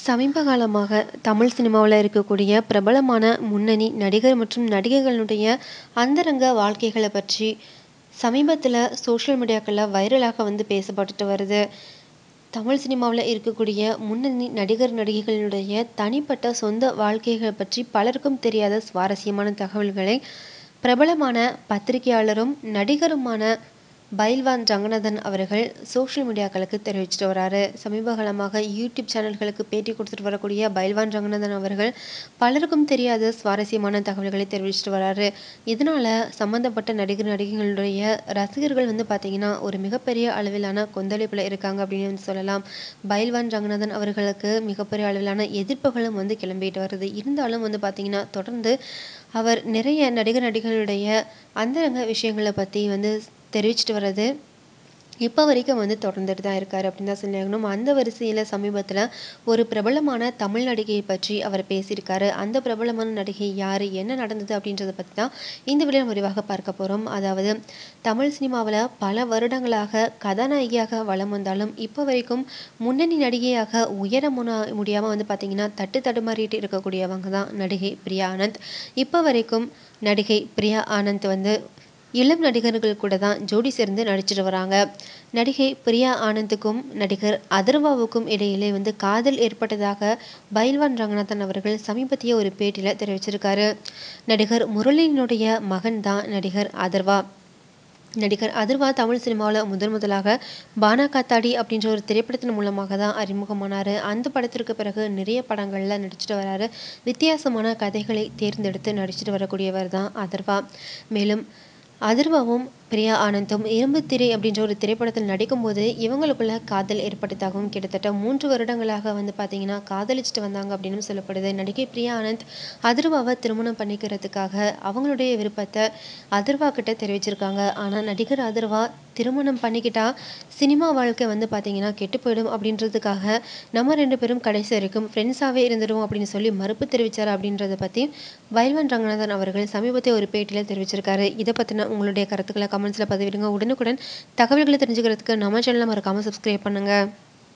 சமீப காலமாக தமிழ் சினிமாவில் இருக்கக்கூடிய பிரபலமான முன்னணி நடிகர் மற்றும் நடிகைகளுடைய அந்தரங்க வாழ்க்கைகளை பற்றி சமீபத்தில் சோஷியல் மீடியாக்களில் வைரலாக பேசப்பட்டுட்டு வருது. தமிழ் சினிமாவில் இருக்கக்கூடிய முன்னணி நடிகர் நடிகைகளுடைய தனிப்பட்ட சொந்த வாழ்க்கைகள் பற்றி பலருக்கும் தெரியாத சுவாரஸ்யமான தகவல்களை பிரபலமான பத்திரிகையாளரும் நடிகருமான பைல்வான் ரங்கநாதன் அவர்கள் சோஷியல் மீடியாக்களுக்கு தெரிவிச்சிட்டு வராரு. சமீப காலமாக யூடியூப் சேனல்களுக்கு பேட்டி கொடுத்துட்டு வரக்கூடிய பைல்வான் ரங்கநாதன் அவர்கள் பலருக்கும் தெரியாத சுவாரஸ்யமான தகவல்களை தெரிவிச்சிட்டு வராரு. இதனால சம்பந்தப்பட்ட நடிகர் நடிகைகளுடைய ரசிகர்கள் பார்த்தீங்கன்னா ஒரு மிகப்பெரிய அளவிலான கொந்தளிப்புல இருக்காங்க அப்படின்னு சொல்லலாம். பைல்வான் ரங்கநாதன் அவர்களுக்கு மிகப்பெரிய அளவிலான எதிர்ப்புகளும் கிளம்பிட்டு வருது. இருந்தாலும் பார்த்தீங்கன்னா தொடர்ந்து அவர் நிறைய நடிகர் நடிகைகளுடைய அந்தரங்க விஷயங்களை பத்தி தெரிவிச்சிட்டு வர்றது இப்போ வரைக்கும் தொடர்ந்துட்டு தான் இருக்காரு அப்படின்னு தான் சொல்லணும். அந்த வரிசையில் சமீபத்தில் ஒரு பிரபலமான தமிழ் நடிகையை பற்றி அவர் பேசியிருக்காரு. அந்த பிரபலமான நடிகை யார், என்ன நடந்தது அப்படின்றத பற்றி தான் இந்த வீடியோ விரிவாக பார்க்க போகிறோம். அதாவது தமிழ் சினிமாவில் பல வருடங்களாக கதாநாயகியாக வலம் வந்தாலும் இப்போ வரைக்கும் முன்னணி நடிகையாக உயர முடியாமல் பார்த்தீங்கன்னா தடுமாறிட்டு இருக்கக்கூடியவங்க தான் நடிகை பிரியா ஆனந்த். இப்போ வரைக்கும் நடிகை பிரியா ஆனந்த் இளம் நடிகர்கள் கூட தான் ஜோடி சேர்ந்து நடிச்சிட்டு வராங்க. நடிகை பிரியா ஆனந்துக்கும் நடிகர் அதர்வாவுக்கும் இடையிலே காதல் ஏற்பட்டதாக பைல்வான் ரங்கநாதன் அவர்கள் சமீபத்திய ஒரு பேட்டியில தெரிவிச்சிருக்காரு. நடிகர் முரளியினுடைய மகன் தான் நடிகர் அதர்வா. நடிகர் அதர்வா தமிழ் சினிமாவில் முதலாக பானா காத்தாடி அப்படின்ற ஒரு திரைப்படத்தின் மூலமாக தான் அறிமுகமானார். அந்த படத்திற்கு பிறகு நிறைய படங்களில் நடிச்சிட்டு வராரு. வித்தியாசமான கதைகளை தேர்ந்தெடுத்து நடிச்சிட்டு வரக்கூடியவர் தான் அதர்வா. மேலும் அதர்வாவும் பிரியா ஆனந்தும் இரும்பு திரை அப்படின்ற ஒரு திரைப்படத்தில் நடிக்கும்போது இவங்களுக்குள்ள காதல் ஏற்பட்டதாகவும் கிட்டத்தட்ட 3 வருடங்களாக பார்த்தீங்கன்னா காதலிச்சுட்டு வந்தாங்க அப்படின்னு சொல்லப்படுது. நடிகை பிரியா ஆனந்த் அதர்வாவை திருமணம் பண்ணிக்கிறதுக்காக அவங்களுடைய விருப்பத்தை அதர்வா கிட்ட தெரிவிச்சிருக்காங்க. ஆனால் நடிகர் அதர்வா திருமணம் பண்ணிக்கிட்டா சினிமா வாழ்க்கை பார்த்தீங்கன்னா கெட்டு போயிடும் அப்படின்றதுக்காக நம்ம 2 பேரும் கடைசி வரைக்கும் ஃப்ரெண்ட்ஸாகவே இருந்துடும் அப்படின்னு சொல்லி மறுப்பு தெரிவித்தார் அப்படின்றத பற்றி பைல்வான் ரங்கநாதன் அவர்கள் சமீபத்திய ஒரு பேட்டியில் தெரிவிச்சிருக்காரு. இதை பற்றின உங்களுடைய கருத்துக்களை கமெண்ட்ஸில் பதிவிடுங்க. உடனுக்குடன் தகவல்களை தெரிஞ்சுக்கிறதுக்கு நம்ம சேனலை மறக்காமல் சப்ஸ்கிரைப் பண்ணுங்கள்.